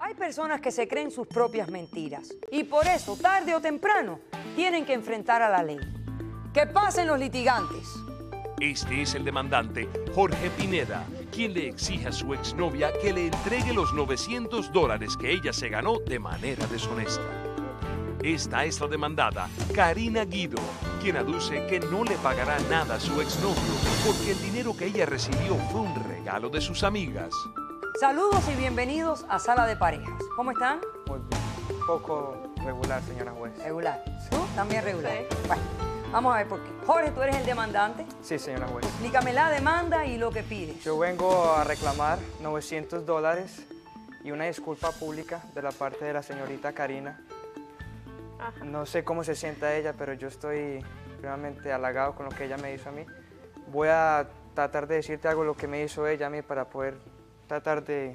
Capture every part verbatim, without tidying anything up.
Hay personas que se creen sus propias mentiras y por eso, tarde o temprano, tienen que enfrentar a la ley. ¡Que pasen los litigantes! Este es el demandante, Jorge Pineda, quien le exige a su exnovia que le entregue los novecientos dólares que ella se ganó de manera deshonesta. Esta es la demandada, Karina Guido, quien aduce que no le pagará nada a su exnovio porque el dinero que ella recibió fue un regalo de sus amigas. Saludos y bienvenidos a Sala de Parejas. ¿Cómo están? Muy bien. Un poco regular, señora juez. Regular. ¿Tú? También regular. Sí. Bueno, vamos a ver por qué. Jorge, tú eres el demandante. Sí, señora juez. Explícame la demanda y lo que pides. Yo vengo a reclamar novecientos dólares y una disculpa pública de la parte de la señorita Karina. Ajá. No sé cómo se sienta ella, pero yo estoy realmente halagado con lo que ella me hizo a mí. Voy a tratar de decirte algo de lo que me hizo ella a mí para poder tratar de...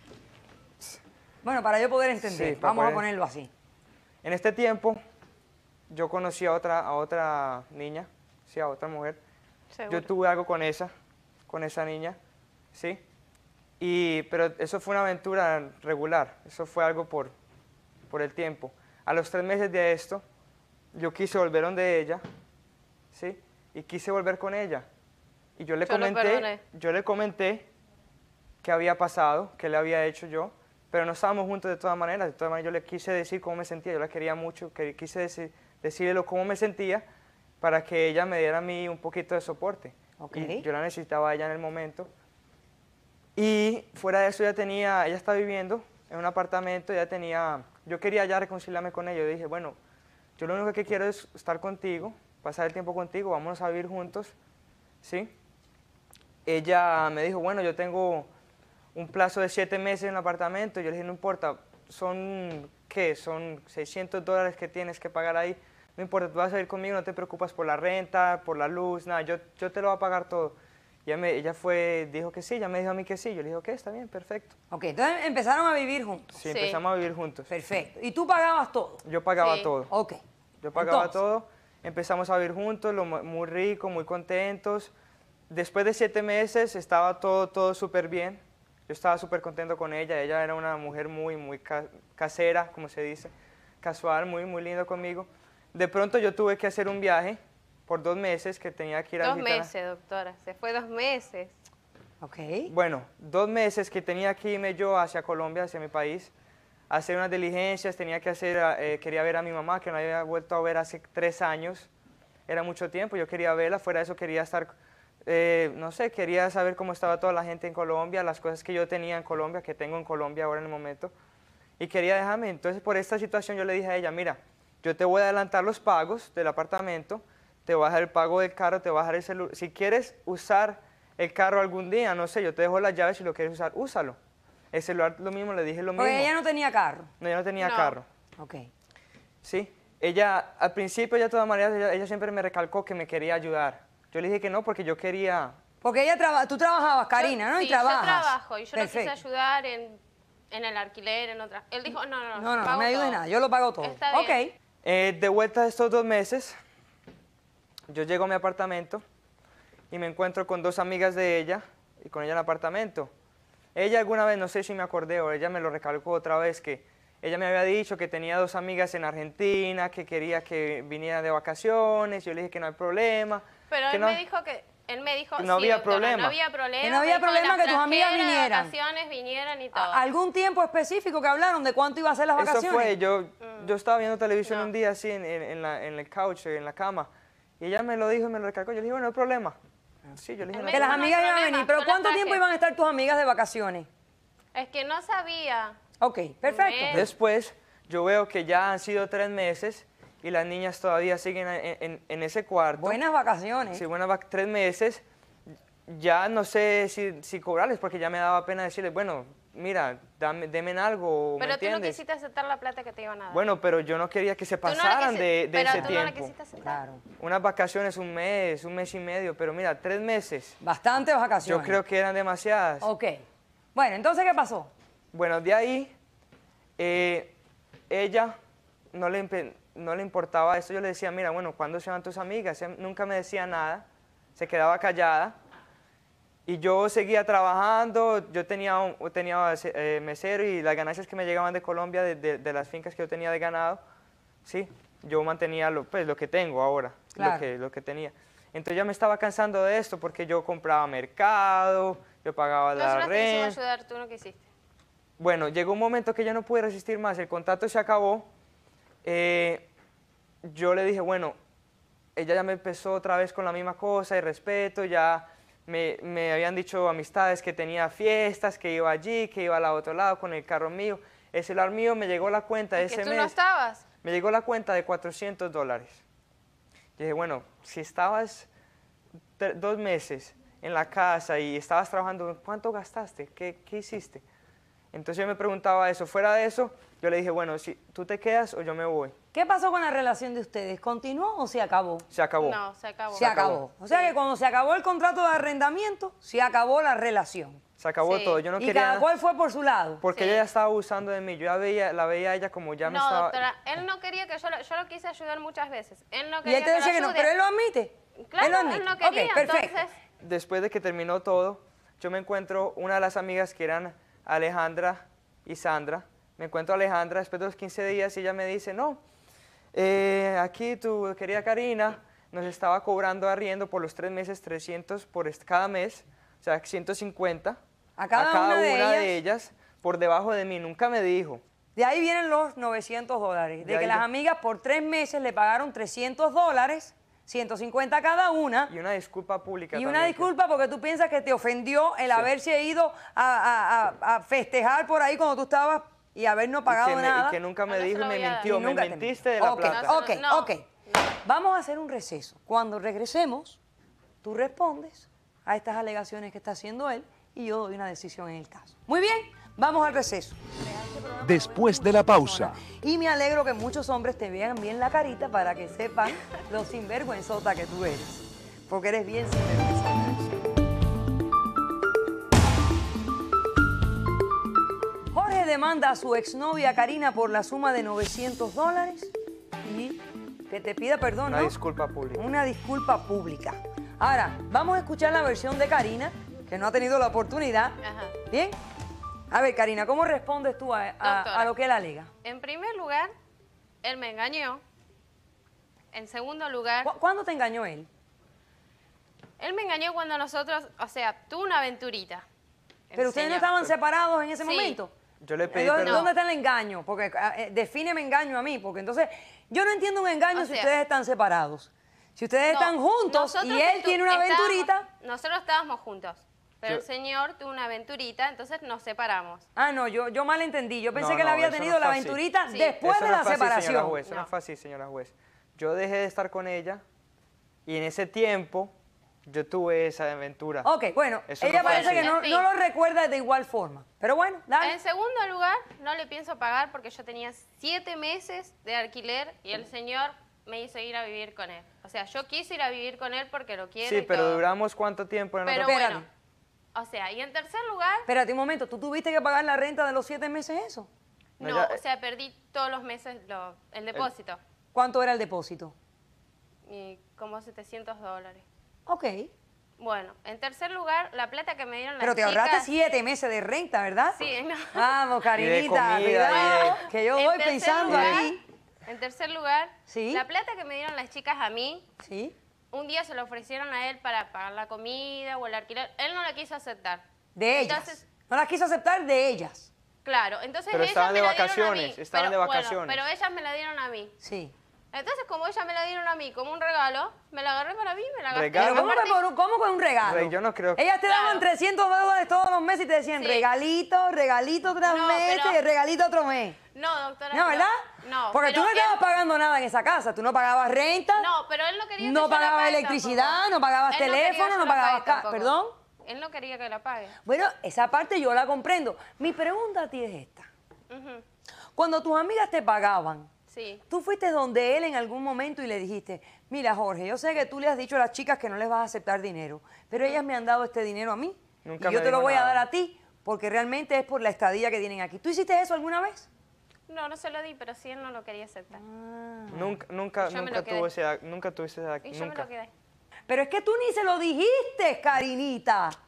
Bueno, para yo poder entender, Sí, para vamos poder- a ponerlo así. En este tiempo, yo conocí a otra, a otra niña, sí, a otra mujer. Seguro. Yo tuve algo con esa, con esa niña, ¿sí? Y, pero eso fue una aventura regular, eso fue algo por, por el tiempo. A los tres meses de esto, yo quise volver donde ella, ¿sí? Y quise volver con ella. Y yo le Yo lo comenté, perdoné. yo le comenté qué había pasado, qué le había hecho yo, pero no estábamos juntos de todas maneras. De todas maneras, yo le quise decir cómo me sentía, yo la quería mucho, que quise deci- decirle lo- cómo me sentía para que ella me diera a mí un poquito de soporte. Ok. Y yo la necesitaba a ella en el momento. Y fuera de eso, ella tenía, ella está viviendo en un apartamento, ella tenía, yo quería ya reconciliarme con ella. Yo dije, bueno, yo lo único que quiero es estar contigo, pasar el tiempo contigo, vámonos a vivir juntos, ¿sí? Ella me dijo, bueno, yo tengo un plazo de siete meses en el apartamento. Yo le dije, no importa, son, ¿qué? Son seiscientos dólares que tienes que pagar ahí. No importa, tú vas a ir conmigo, no te preocupas por la renta, por la luz, nada, yo, yo te lo voy a pagar todo. Y ella, me, ella fue, dijo que sí, ella me dijo a mí que sí. Yo le dije, ok, está bien, perfecto. Ok, entonces empezaron a vivir juntos. Sí, Sí. empezamos a vivir juntos. Perfecto. ¿Y tú pagabas todo? Yo pagaba Sí. todo. Ok. Yo pagaba Entonces, todo, empezamos a vivir juntos, lo mu- muy rico, muy contentos. Después de siete meses estaba todo, todo súper bien. Yo estaba súper contento con ella. Ella era una mujer muy, muy ca- casera, como se dice, casual, muy, muy linda conmigo. De pronto yo tuve que hacer un viaje por dos meses que tenía que ir a Dos visitar. meses, doctora. Se fue dos meses. Ok. Bueno, dos meses que tenía que irme yo hacia Colombia, hacia mi país, a hacer unas diligencias, tenía que hacer, eh, quería ver a mi mamá, que no había vuelto a ver hace tres años, era mucho tiempo, yo quería verla, fuera de eso quería estar, eh, no sé, quería saber cómo estaba toda la gente en Colombia, las cosas que yo tenía en Colombia, que tengo en Colombia ahora en el momento, y quería dejarme. Entonces, por esta situación yo le dije a ella, mira, yo te voy a adelantar los pagos del apartamento, te voy a dejar el pago del carro, te voy a dejar el celular. Si quieres usar el carro algún día, no sé, yo te dejo las llaves, si lo quieres usar, úsalo. El celular lo mismo, le dije lo mismo. Porque ella no tenía carro. No, ella no tenía No. carro. Ok. Sí, ella, al principio, ella de todas maneras, ella, ella siempre me recalcó que me quería ayudar. Yo le dije que no, porque yo quería... Porque ella traba, tú trabajabas, Karina, Yo- ¿no? Sí, y trabajas. yo trabajo y yo lo Perfecto. quise ayudar en, en el alquiler, en otras. Él dijo, no, no, no. No, no, no pago me ayudes todo. nada, yo lo pago todo. Está bien. Ok. Eh, de vuelta de estos dos meses, yo llego a mi apartamento y me encuentro con dos amigas de ella y con ella en el apartamento. Ella alguna vez, no sé si me acordé o ella me lo recalcó otra vez, que ella me había dicho que tenía dos amigas en Argentina, que quería que viniera de vacaciones. Yo le dije que no hay problema. Pero que él no- me dijo que. Él me dijo Que sí, no había doctora, problema. No había problema. Que no había me dijo, problema las que tus amigas trajeras de vinieran. vacaciones vinieran y todo. ¿A- ¿Algún tiempo específico que hablaron de cuánto iba a ser las Eso vacaciones? fue, yo, yo estaba viendo televisión No. un día así en, en, en la, en el couch, en la cama, y ella me lo dijo y me lo recalcó. Yo le dije, bueno, no hay problema. Sí, yo le dije, Él no me hay Que las no, problema. no amigas hay iban a problema, venir. ¿Pero yo las cuánto tiempo traje. iban a estar tus amigas de vacaciones? Es que no sabía. Ok, perfecto. mes. Después, yo veo que ya han sido tres meses y las niñas todavía siguen en, en- en ese cuarto. Buenas vacaciones. Sí, buenas vac- tres meses. Ya no sé si, si cobrarles, porque ya me daba pena decirles, bueno, mira, dame, denme algo, ¿me Pero tú no entiendes? quisiste aceptar la plata que te iban a dar. Bueno, pero yo no quería que se Tú no la pasaran quisi- de, de pero ese tú no la tiempo. quisiste aceptar. Claro. Unas vacaciones, un mes, un mes y medio, pero mira, tres meses. Bastantes Yo vacaciones. creo que eran demasiadas. Ok. Bueno, entonces, ¿qué pasó? Bueno, de ahí, eh, ella no le, impe- no le importaba eso. Yo le decía, mira, bueno, ¿cuándo se van tus amigas? Ella nunca me decía nada, se quedaba callada. Y yo seguía trabajando, yo tenía, un- tenía eh, mesero y las ganancias que me llegaban de Colombia, de, de- de las fincas que yo tenía de ganado, sí, yo mantenía lo, pues, lo que tengo ahora, Claro. lo, que, lo que tenía. Entonces ya me estaba cansando de esto porque yo compraba mercado, yo pagaba la Nosotros te quisimos renta. ayudar, tú no quisiste. Bueno, llegó un momento que ya no pude resistir más, el contrato se acabó. eh, yo le dije, bueno, ella ya me empezó otra vez con la misma cosa, y respeto, ya me, me habían dicho amistades que tenía fiestas, que iba allí, que iba al otro lado con el carro mío. El celular mío me llegó la cuenta ¿Y ese que tú mes. no estabas? Me llegó la cuenta de cuatrocientos dólares. Yo dije, bueno, si estabas tre- dos meses en la casa y estabas trabajando, ¿cuánto gastaste? ¿Qué, qué hiciste? Entonces yo me preguntaba eso. Fuera de eso, yo le dije, bueno, si tú te quedas o yo me voy. ¿Qué pasó con la relación de ustedes? ¿Continuó o se acabó? Se acabó. No, se acabó. Se acabó. O sea que cuando se acabó el contrato de arrendamiento, se acabó la relación. Se acabó Sí. todo. Yo no y quería cada nada, cual fue por su lado. porque Sí. ella ya estaba abusando de mí. Yo ya veía, la veía a ella como ya me No, estaba... doctora, él no quería que yo lo, yo lo quise ayudar muchas veces. Él no Y quería él te que decía lo que no, ayude. pero él lo admite. Claro, él lo admite. él no quería, Ok, perfecto. entonces... Después de que terminó todo, yo me encuentro una de las amigas que eran Alejandra y Sandra. Me encuentro a Alejandra después de los quince días y ella me dice, no, eh, aquí tu querida Karina nos estaba cobrando arriendo por los tres meses trescientos por est- cada mes, o sea, ciento cincuenta A cada una de de ellas por debajo de mí. Nunca me dijo. De ahí vienen los novecientos dólares. De, De que ahí las ve- amigas por tres meses le pagaron trescientos dólares, ciento cincuenta cada una. Y una disculpa pública Y también, una que- disculpa porque tú piensas que te ofendió el haberse ido a, a- a- a festejar por ahí cuando tú estabas y haber no y pagado que me- nada. Y que nunca me No, no se dijo y lo me voy a dar. mintió. Y Me nunca te- mentiste de la Ok, plata. No, Ok, se lo- no. ok. Vamos a hacer un receso. Cuando regresemos, tú respondes a estas alegaciones que está haciendo él y yo doy una decisión en el caso. Muy bien, vamos al receso. Después de la pausa. Y me alegro que muchos hombres te vean bien la carita para que sepan lo sinvergüenzota que tú eres. Porque eres bien sinvergüenzota. Jorge demanda a su exnovia Karina por la suma de novecientos dólares y que te pida perdón, Una ¿no? disculpa pública. Una disculpa pública. Ahora, vamos a escuchar la versión de Karina, que no ha tenido la oportunidad. Ajá. ¿Bien? A ver, Karina, ¿cómo respondes tú a, a- Doctora. a lo que él alega? En primer lugar, él me engañó. En segundo lugar, ¿Cu- ¿Cuándo te engañó él? él me engañó cuando nosotros, o sea, tuvo una aventurita. El Pero ustedes no señor. estaban separados en ese Sí. momento. Yo le pedí Entonces, perdón. ¿dónde está el engaño? Porque eh, defíneme engaño a mí, porque entonces yo no entiendo un engaño O si sea, ustedes están separados. Si ustedes No, están juntos y nosotros él estu- tiene una estábamos- aventurita. Nosotros estábamos juntos, pero Yo- el señor tuvo una aventurita, entonces nos separamos. Ah, no, yo, yo mal entendí. Yo pensé No, que él no, había eso no tenido la fue así. aventurita Sí. después Eso de no la fue así, señora separación. juez, eso no No. fue así, señora juez. Yo dejé de estar con ella y en ese tiempo yo tuve esa aventura. Ok, bueno, Eso no ella fue parece así. que no, En fin. no lo recuerda de igual forma. Pero bueno, dale. En segundo lugar, no le pienso pagar porque yo tenía siete meses de alquiler y el señor me hizo ir a vivir con él. O sea, yo quise ir a vivir con él porque lo quiero Sí, y pero todo. duramos cuánto tiempo en Pero otro- Espérate. bueno, o sea, y en tercer lugar, Espérate un momento, ¿tú tuviste que pagar la renta de los siete meses eso? No, no, ya- o sea, perdí todos los meses lo- el depósito. ¿Cuánto era el depósito? Y como setecientos dólares. Ok. Bueno, en tercer lugar, la plata que me dieron las Pero te chicas... ahorraste siete meses de renta, ¿verdad? Sí, no. Vamos, Karinita, comida, y cuidado, de- que yo En voy tercer pensando lugar- aquí. En tercer lugar, Sí. la plata que me dieron las chicas a mí, Sí, un día se lo ofrecieron a él para pagar la comida o el alquiler. Él no la quiso aceptar. de ellas. Entonces, No las quiso aceptar de ellas. claro, entonces Pero ellas estaban me de la dieron a vacaciones, mí. estaban Pero, de bueno, vacaciones. pero ellas me la dieron a mí. Sí. Entonces, como ellas me la dieron a mí como un regalo, me la agarré para mí, me la gasté. Regalo. Pero ¿cómo, Aparte- que por un- cómo con un regalo? Rey, yo no creo que- Ellas te daban Claro. trescientos dólares todos los meses y te decían Sí. regalito, regalito tres No, meses pero- y regalito otro mes. No, doctora. ¿No, pero- verdad? No. Porque tú pero no él- estabas pagando nada en esa casa. Tú no pagabas renta, No, pero él no quería que no yo la pagabas pague electricidad, tampoco. no pagabas Él quería que teléfono, yo no la pague pagabas... ca- tampoco. ¿Perdón? Él no quería que la pague. Bueno, esa parte yo la comprendo. Mi pregunta a ti es esta. Ujú. Cuando tus amigas te pagaban, Sí. tú fuiste donde él en algún momento y le dijiste, mira Jorge, yo sé que tú le has dicho a las chicas que no les vas a aceptar dinero, pero ellas me han dado este dinero a mí Nunca y yo me te lo dijo voy a nada. dar a ti porque realmente es por la estadía que tienen aquí. ¿Tú hiciste eso alguna vez? No, no se lo di, pero sí él no lo quería aceptar. Nunca, nunca, Yo me nunca lo quedé. tuve ese, nunca tuve ese, Y yo me nunca. lo quedé. Pero es que tú ni se lo dijiste, Karinita.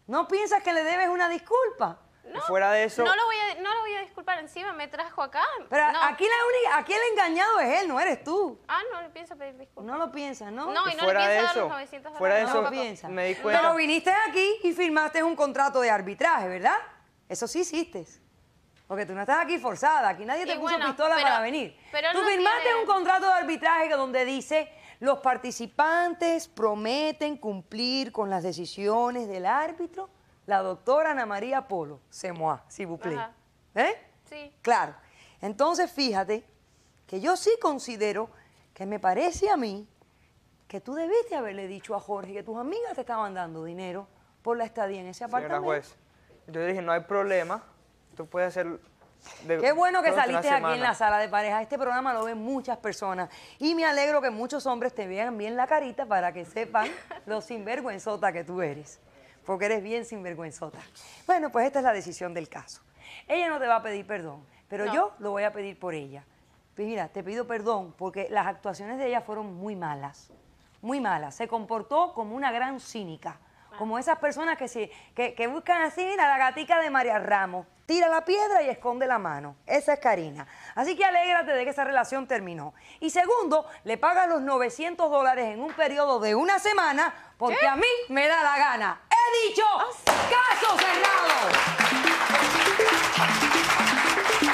¿No piensas que le debes una disculpa? No, Y fuera de eso- No lo, voy a, no lo voy a disculpar encima, me trajo acá. Pero no. aquí, la única, aquí el engañado es él, no eres tú. Ah, no le pienso pedir disculpas. No lo piensas, ¿no? No, y Y no fuera le de pienso dar eso, los novecientos fuera de dólares. No eso, lo tampoco. piensas. me di cuenta- Pero viniste aquí y firmaste un contrato de arbitraje, ¿verdad? Eso sí hiciste. Porque tú no estás aquí forzada, aquí nadie te Y puso bueno, pistola pero- para venir. pero Tú no firmaste tiene- un contrato de arbitraje que donde dice los participantes prometen cumplir con las decisiones del árbitro, la doctora Ana María Polo. C'est moi, s'il vous plaît. Ajá. ¿Eh? Sí. Claro. Entonces, fíjate que yo sí considero que me parece a mí que tú debiste haberle dicho a Jorge que tus amigas te estaban dando dinero por la estadía en ese Señora apartamento. juez, yo dije, no hay problema, tú puedes hacer... de- Qué bueno que durante una saliste aquí en semana. la sala de pareja. Este programa lo ven muchas personas. Y me alegro que muchos hombres te vean bien la carita para que sepan lo sinvergüenzota que tú eres. Porque eres bien sinvergüenzota. Bueno, pues esta es la decisión del caso. Ella no te va a pedir perdón, pero No. yo lo voy a pedir por ella. Pues mira, te pido perdón porque las actuaciones de ella fueron muy malas. Muy malas. Se comportó como una gran cínica. Como esas personas que, se, que, que buscan así, mira, la gatica de María Ramos. Tira la piedra y esconde la mano. Esa es Karina. Así que alégrate de que esa relación terminó. Y segundo, le pagas los novecientos dólares en un periodo de una semana porque a mí me da la gana. ¡He dicho! ¡Caso cerrado!